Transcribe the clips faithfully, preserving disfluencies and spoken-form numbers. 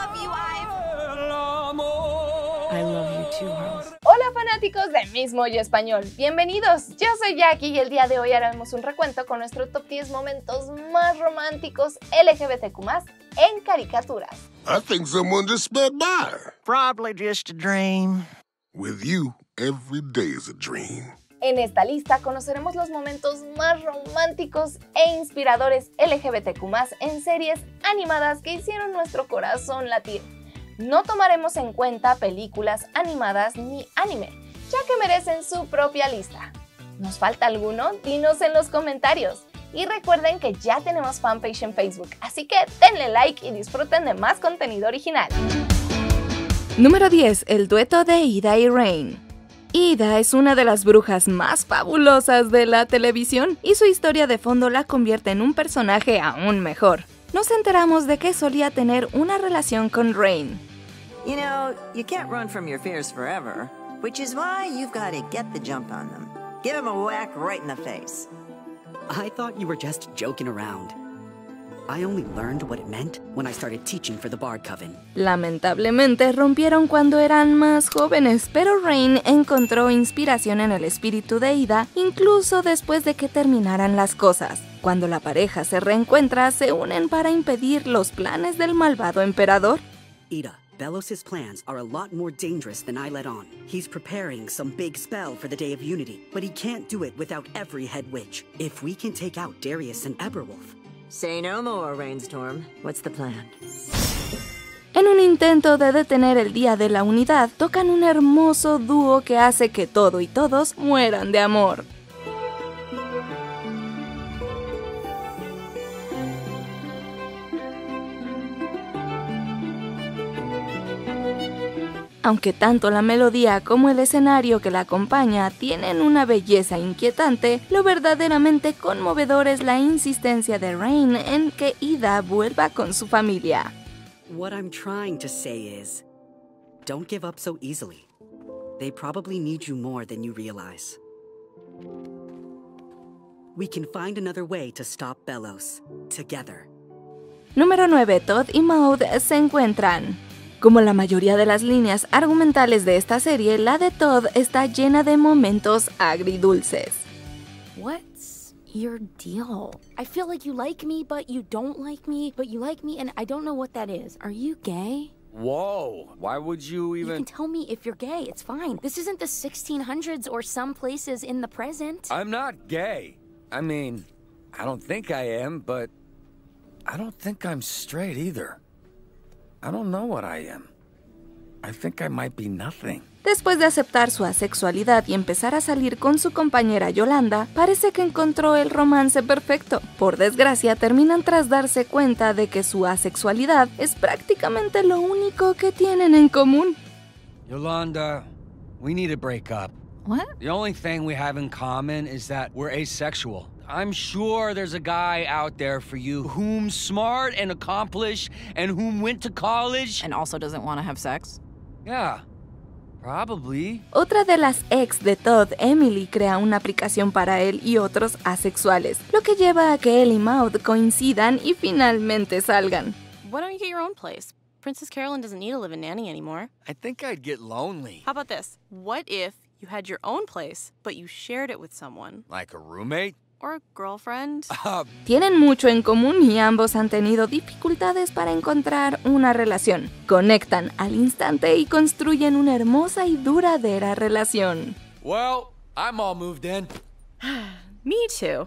love you, Ive. I love you too, Rose. Hola fanáticos de Miss Mojo Español, bienvenidos. Yo soy Jackie y el día de hoy haremos un recuento con nuestro top diez momentos más románticos L G B T Q más, en caricaturas. I think someone just sped by. Probably just a dream. With you, every day is a dream. En esta lista conoceremos los momentos más románticos e inspiradores L G B T Q más, en series animadas que hicieron nuestro corazón latir. No tomaremos en cuenta películas animadas ni anime, ya que merecen su propia lista. ¿Nos falta alguno? Dinos en los comentarios. Y recuerden que ya tenemos fanpage en Facebook, así que denle like y disfruten de más contenido original. Número diez. El dueto de Ida y Rain. Ida es una de las brujas más fabulosas de la televisión y su historia de fondo la convierte en un personaje aún mejor. Nos enteramos de que solía tener una relación con Rain. You know, you can't run from your fears forever, which is why you've got to get the jump on them. Give them a whack right in the face. I thought you were just joking around. I only learned what it meant when I started teaching for the Bard Coven. Lamentablemente rompieron cuando eran más jóvenes, pero Rain encontró inspiración en el espíritu de Ida incluso después de que terminaran las cosas. Cuando la pareja se reencuentra, se unen para impedir los planes del malvado emperador. Ida, Belos' plans are a lot more dangerous than I let on. He's preparing some big spell for the Day of Unity, but he can't do it without every head witch. If we can take out Darius and Eberwolf. Say no more, Rainstorm. What's the plan? En un intento de detener el Día de la Unidad, tocan un hermoso dúo que hace que todo y todos mueran de amor. Aunque tanto la melodía como el escenario que la acompaña tienen una belleza inquietante, lo verdaderamente conmovedor es la insistencia de Rain en que Ida vuelva con su familia. What I'm trying to say is, don't give up so easily. They probably need you more than you realize. We can find another way to stop Belos, together. Número nueve. Todd y Maud se encuentran. Como la mayoría de las líneas argumentales de esta serie, la de Todd está llena de momentos agridulces. What's your deal? I feel like you like me, but you don't like me, but you like me, and I don't know what that is. Are you gay? Whoa, why would you even... You can tell me if you're gay, it's fine. This isn't the sixteen hundreds or some places in the present. I'm not gay. I mean, I don't think I am, but I don't think I'm straight either. I don't know what I am. I think I might be nothing. Después de aceptar su asexualidad y empezar a salir con su compañera Yolanda, parece que encontró el romance perfecto. Por desgracia, terminan tras darse cuenta de que su asexualidad es prácticamente lo único que tienen en común. Yolanda, we need to break up. What? The only thing we have in common is that we're asexual. I'm sure there's a guy out there for you whom's smart and accomplished and whom went to college. And also doesn't want to have sex? Yeah, probably. Otra de las ex de Todd, Emily, crea una aplicación para él y otros asexuales, lo que lleva a que él y Maud coincidan y finalmente salgan. Why don't you get your own place? Princess Carolyn doesn't need to live in Nanny anymore. I think I'd get lonely. How about this? What if you had your own place, but you shared it with someone? Like a roommate? Or a girlfriend? Uh, Tienen mucho en común y ambos han tenido dificultades para encontrar una relación. Conectan al instante y construyen una hermosa y duradera relación. well, I'm all moved in. Me too.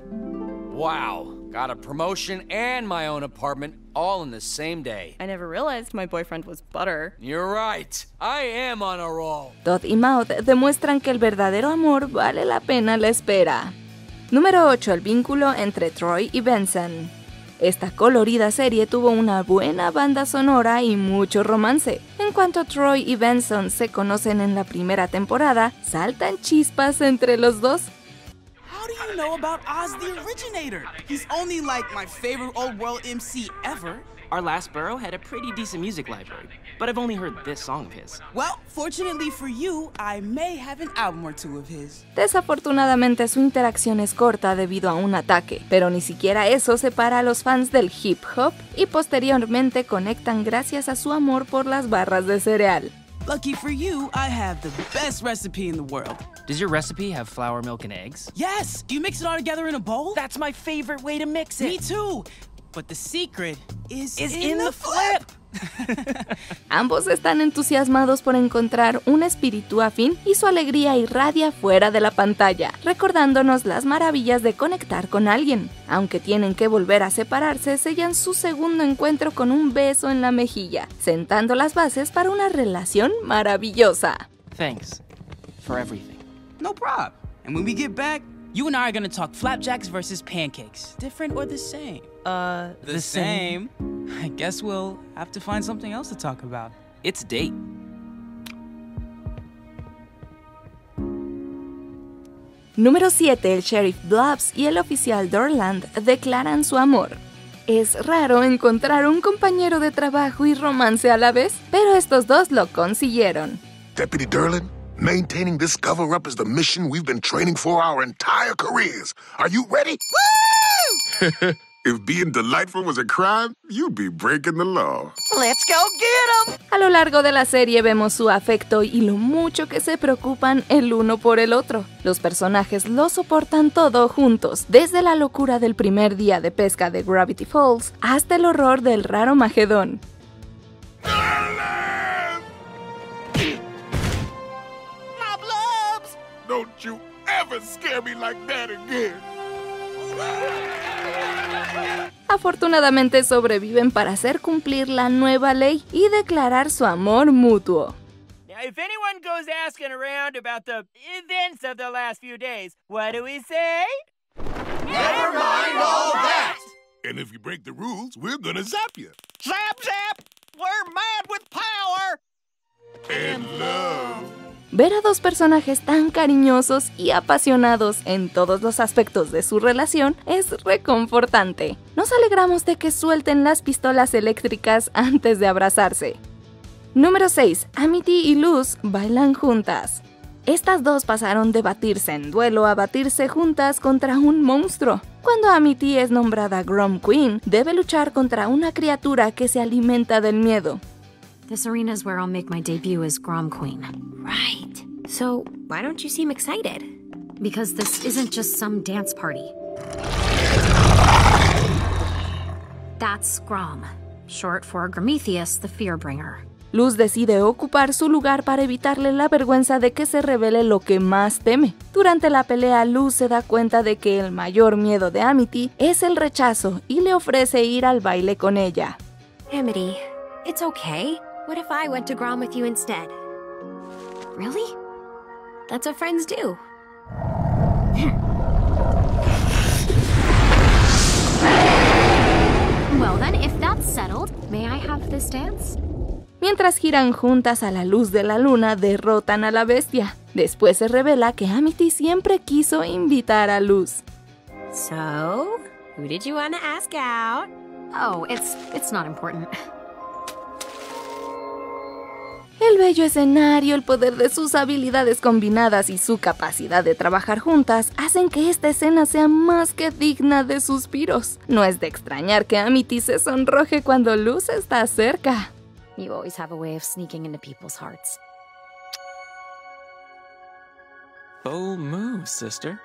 Wow, got a promotion and my own apartment all in the same day. I never realized my boyfriend was butter. You're right. I am on a roll. Todd y Maud demuestran que el verdadero amor vale la pena la espera. Número ocho. El vínculo entre Troy y Benson. Esta colorida serie tuvo una buena banda sonora y mucho romance. En cuanto Troy y Benson se conocen en la primera temporada, saltan chispas entre los dos. How How do you know about Oz the Originator? He's only like my favorite old world M C ever. Our last borough had a pretty decent music library, but I've only heard this song of his. Well, fortunately for you, I may have an album or two of his. Desafortunadamente su interacción es corta debido a un ataque, pero ni siquiera eso separa a los fans del hip hop y posteriormente conectan gracias a su amor por las barras de cereal. Lucky for you, I have the best recipe in the world. Does your recipe have flour, milk, and eggs? Yes! Do you mix it all together in a bowl? That's my favorite way to mix it! Me too! But the secret is, is in, in the, the flip! Ambos están entusiasmados por encontrar un espíritu afín y su alegría irradia fuera de la pantalla, recordándonos las maravillas de conectar con alguien. Aunque tienen que volver a separarse, sellan su segundo encuentro con un beso en la mejilla, sentando las bases para una relación maravillosa. Thanks for everything. No problem. And when we get back, you and I are gonna talk flapjacks versus pancakes. Different or the same? Uh, The, the same. I guess we'll have to find something else to talk about. It's date. Número siete. El sheriff Blobs y el oficial Dorland declaran su amor. Es raro encontrar un compañero de trabajo y romance a la vez, pero estos dos lo consiguieron. Deputy Durland, maintaining this cover-up is the mission we've been training for our entire careers. Are you ready? Woo! If being delightful was a crime, you'd be breaking the law. Let's go get 'em! A lo largo de la serie vemos su afecto y lo mucho que se preocupan el uno por el otro. Los personajes lo soportan todo juntos, desde la locura del primer día de pesca de Gravity Falls hasta el horror del raro Magedón. My blobs! Don't you ever scare me like that again. Afortunadamente sobreviven para hacer cumplir la nueva ley y declarar su amor mutuo. Now, if anyone goes asking around about the events of the last few days, what do we say? Never mind all that! And if you break the rules, we're gonna zap you. Zap, zap! We're mad with power! And love. Ver a dos personajes tan cariñosos y apasionados en todos los aspectos de su relación es reconfortante. Nos alegramos de que suelten las pistolas eléctricas antes de abrazarse. Número seis. Amity y Luz bailan juntas. Estas dos pasaron de batirse en duelo a batirse juntas contra un monstruo. Cuando Amity es nombrada Grom Queen, debe luchar contra una criatura que se alimenta del miedo. This arena is where I'll make my debut as Grom Queen. Right. So, why don't you seem excited? Because this isn't just some dance party. That's Grom, short for Grometheus, the Fearbringer. Luz decide ocupar su lugar para evitarle la vergüenza de que se revele lo que más teme. Durante la pelea, Luz se da cuenta de que el mayor miedo de Amity es el rechazo y le ofrece ir al baile con ella. Amity, it's okay. What if I went to Grom with you instead? Really? That's what friends do. Well then, if that's settled, may I have this dance? Mientras giran juntas a la luz de la luna, derrotan a la bestia. Después se revela que Amity siempre quiso invitar a Luz. So, who did you want to ask out? Oh, it's it's not important. El bello escenario, el poder de sus habilidades combinadas y su capacidad de trabajar juntas hacen que esta escena sea más que digna de suspiros. No es de extrañar que Amity se sonroje cuando Luz está cerca. You always have a way of sneaking into people's hearts. Bold move, sister.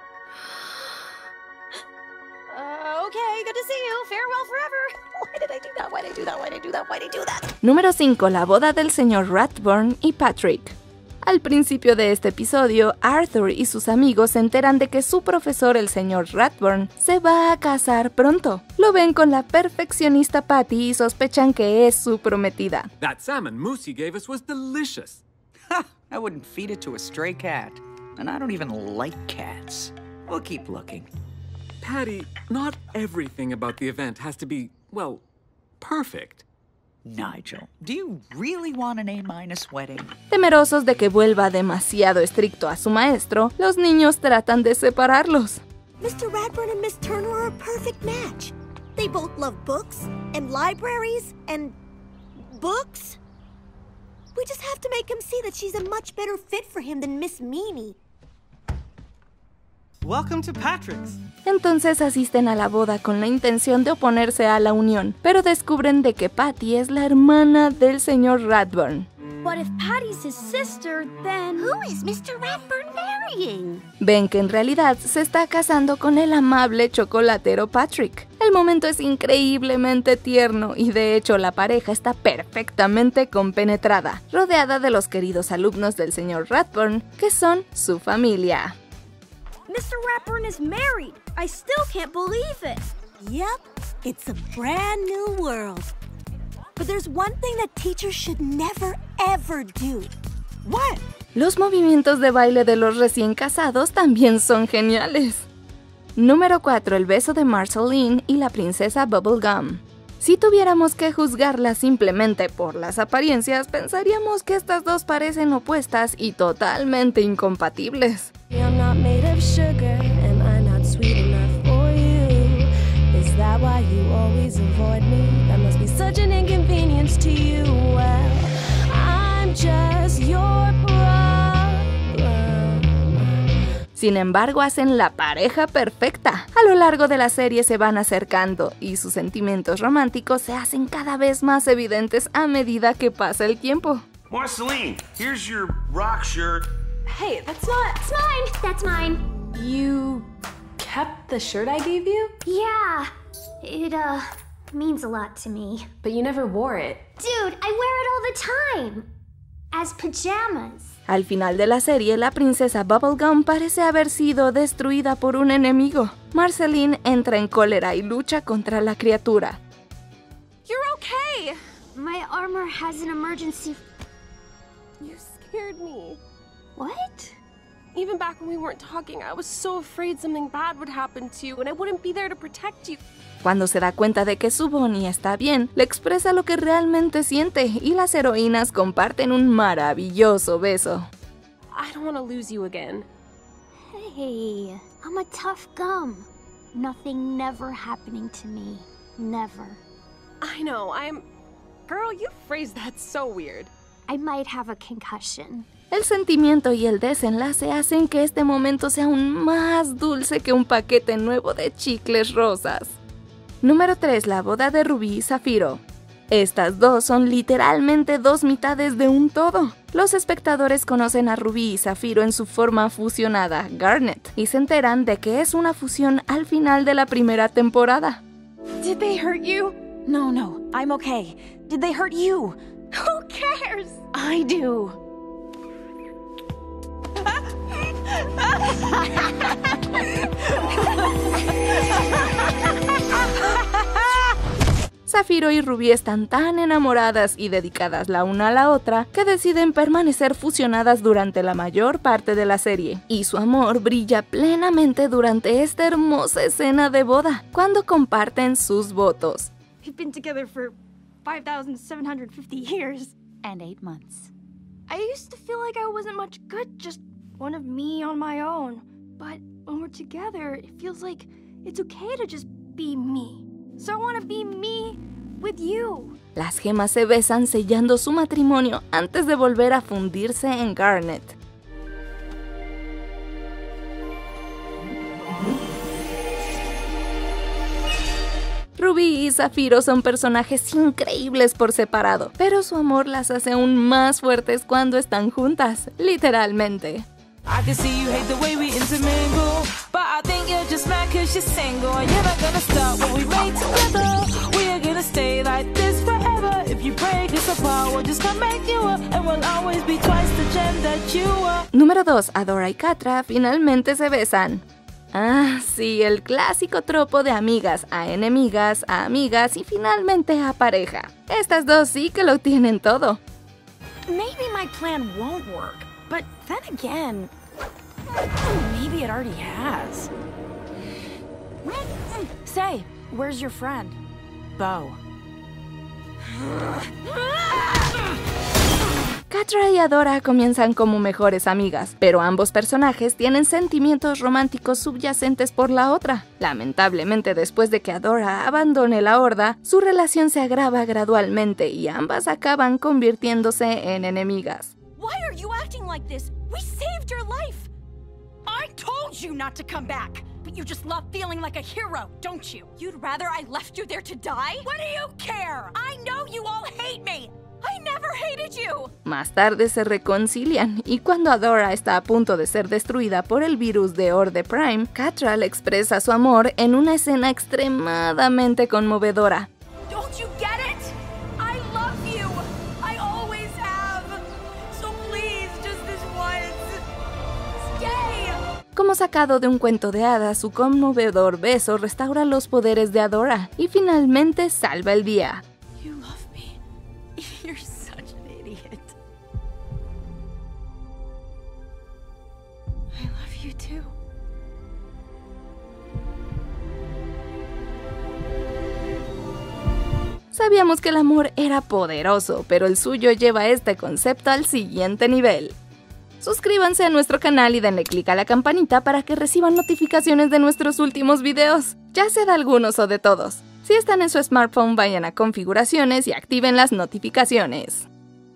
Uh, okay, good to see you. Farewell forever. Why did I do that? Why did I do that? Why did I do that? Why did I do that? Número cinco. La boda del señor Ratburn y Patrick. Al principio de este episodio, Arthur y sus amigos se enteran de que su profesor, el señor Ratburn, se va a casar pronto. Lo ven con la perfeccionista Patty y sospechan que es su prometida. That salmon mousse you gave us was delicious. Ha! I wouldn't feed it to a stray cat. And I don't even like cats. We'll keep looking. Patty, not everything about the event has to be, well, perfect. Nigel, do you really want an A-minus wedding? Temerosos de que vuelva demasiado estricto a su maestro, los niños tratan de separarlos. Mister Radburn and Miss Turner are a perfect match. They both love books and libraries and books. We just have to make him see that she's a much better fit for him than Miss Mimi. Welcome to Patrick's. Entonces asisten a la boda con la intención de oponerse a la unión, pero descubren de que Patty es la hermana del señor Radburn. But if Patty's his sister, then who is Mister Radburn marrying? Ven que en realidad se está casando con el amable chocolatero Patrick. El momento es increíblemente tierno y de hecho la pareja está perfectamente compenetrada, rodeada de los queridos alumnos del señor Radburn, que son su familia. Mister Radburn is married. I still can't believe it. Yep, it's a brand new world. But there's one thing that teachers should never, ever do. What? Los movimientos de baile de los recién casados también son geniales. Número cuatro. El beso de Marceline y la princesa Bubblegum. Si tuviéramos que juzgarlas simplemente por las apariencias, pensaríamos que estas dos parecen opuestas y totalmente incompatibles. I'm not made of sugar, am I not sweet enough for you? Is that why you always avoid me? That must be such an inconvenience to you. Well, I'm just your problem. Sin embargo, hacen la pareja perfecta. A lo largo de la serie se van acercando y sus sentimientos románticos se hacen cada vez más evidentes a medida que pasa el tiempo. Marceline, here's your rock shirt. Hey, that's not... It's mine. That's mine. You kept the shirt I gave you? Yeah. It, uh, means a lot to me. But you never wore it. Dude, I wear it all the time. As pajamas. Al final de la serie, la princesa Bubblegum parece haber sido destruida por un enemigo. Marceline entra en cólera y lucha contra la criatura. You're okay. My armor has an emergency... You scared me. What? Even back when we weren't talking, I was so afraid something bad would happen to you and I wouldn't be there to protect you. Cuando se da cuenta de que su Bonnie está bien, le expresa lo que realmente siente y las heroínas comparten un maravilloso beso. I don't want to lose you again. Hey, I'm a tough gum. Nothing never happening to me. Never. I know, I'm... Girl, you phrased that so weird. I might have a concussion. El sentimiento y el desenlace hacen que este momento sea aún más dulce que un paquete nuevo de chicles rosas. Número tres. La boda de Rubí y Zafiro. Estas dos son literalmente dos mitades de un todo. Los espectadores conocen a Rubí y Zafiro en su forma fusionada, Garnet, y se enteran de que es una fusión al final de la primera temporada. Did they hurt you? No, no, I'm okay. Did they hurt you? Who cares? I do. Zafiro y Rubí están tan enamoradas y dedicadas la una a la otra que deciden permanecer fusionadas durante la mayor parte de la serie, y su amor brilla plenamente durante esta hermosa escena de boda, cuando comparten sus votos. We've been together for five thousand seven hundred fifty years. And eight months. I used to feel like I wasn't much good, just one of me on my own. But when we're together, it feels like it's okay to just be me. So I want to be me with you. Las gemas se besan sellando su matrimonio antes de volver a fundirse en Garnet. Rubí y Zafiro son personajes increíbles por separado, pero su amor las hace aún más fuertes cuando están juntas, literalmente. I can see you hate the way we intermingle, but I think you're just mad cause you're single, and you're not gonna stop what we made together. We are gonna stay like this forever. If you break us apart, we'll just come make you up, and we'll always be twice the gem that you are. Número dos. Adora y Catra finalmente se besan. Ah, sí, el clásico tropo de amigas a enemigas, a amigas y finalmente a pareja. Estas dos sí que lo tienen todo. Maybe my plan won't work, but then again, maybe it already has. Say, where's your friend? Beau. Catra y Adora comienzan como mejores amigas, pero ambos personajes tienen sentimientos románticos subyacentes por la otra. Lamentablemente, después de que Adora abandone la Horda, su relación se agrava gradualmente y ambas acaban convirtiéndose en enemigas. Why are you acting like this? We saved your life! I told you not to come back! But you just love feeling like a hero, don't you? You'd rather I left you there to die? What do you care? I know you all hate me! I never hated you! Más tarde se reconcilian, y cuando Adora está a punto de ser destruida por el virus de Horde Prime, Catra le expresa su amor en una escena extremadamente conmovedora. Don't you get it? I love you! I always have! So please, just this once, stay! Como sacado de un cuento de hadas, su conmovedor beso restaura los poderes de Adora y finalmente salva el día. You're such an idiot. I love you too. Sabíamos que el amor era poderoso, pero el suyo lleva este concepto al siguiente nivel. Suscríbanse a nuestro canal y denle click a la campanita para que reciban notificaciones de nuestros últimos videos, ya sea de algunos o de todos. Si están en su smartphone, vayan a configuraciones y activen las notificaciones.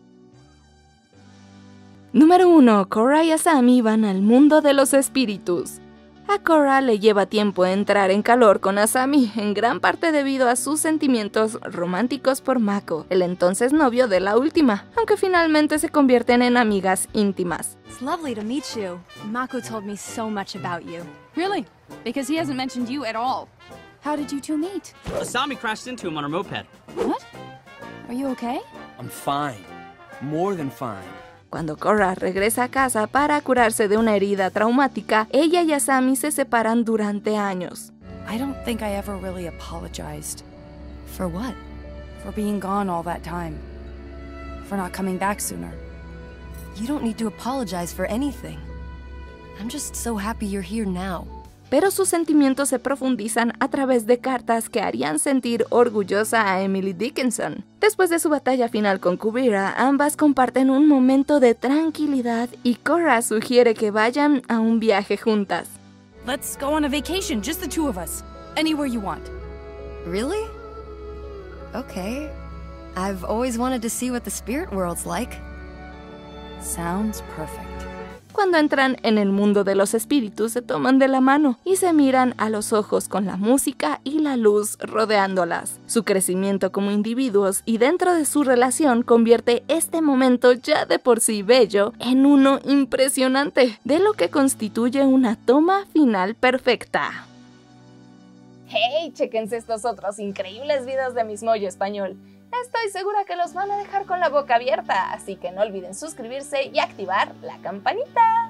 Número uno. Korra y Asami van al mundo de los espíritus. A Korra le lleva tiempo entrar en calor con Asami, en gran parte debido a sus sentimientos románticos por Mako, el entonces novio de la última, aunque finalmente se convierten en amigas íntimas. It's lovely to meet you. Mako told me so much about you. Really? Because he hasn't mentioned you at all. How did you two meet? Asami crashed into him on her moped. What? Are you okay? I'm fine. More than fine. Cuando Korra regresa a casa para curarse de una herida traumática, ella y Asami se separan durante años. I don't think I ever really apologized. For what? For being gone all that time. For not coming back sooner. You don't need to apologize for anything. I'm just so happy you're here now. Pero sus sentimientos se profundizan a través de cartas que harían sentir orgullosa a Emily Dickinson. Después de su batalla final con Kuvira, ambas comparten un momento de tranquilidad y Korra sugiere que vayan a un viaje juntas. Let's go on a vacation, just the two of us. Anywhere you want. Really? Okay. I've always wanted to see what the spirit world's like. Sounds perfect. Cuando entran en el mundo de los espíritus, se toman de la mano y se miran a los ojos con la música y la luz rodeándolas. Su crecimiento como individuos y dentro de su relación convierte este momento ya de por sí bello en uno impresionante, de lo que constituye una toma final perfecta. ¡Hey! Chéquense estos otros increíbles videos de Miss Moyo Español. Estoy segura que los van a dejar con la boca abierta, así que no olviden suscribirse y activar la campanita.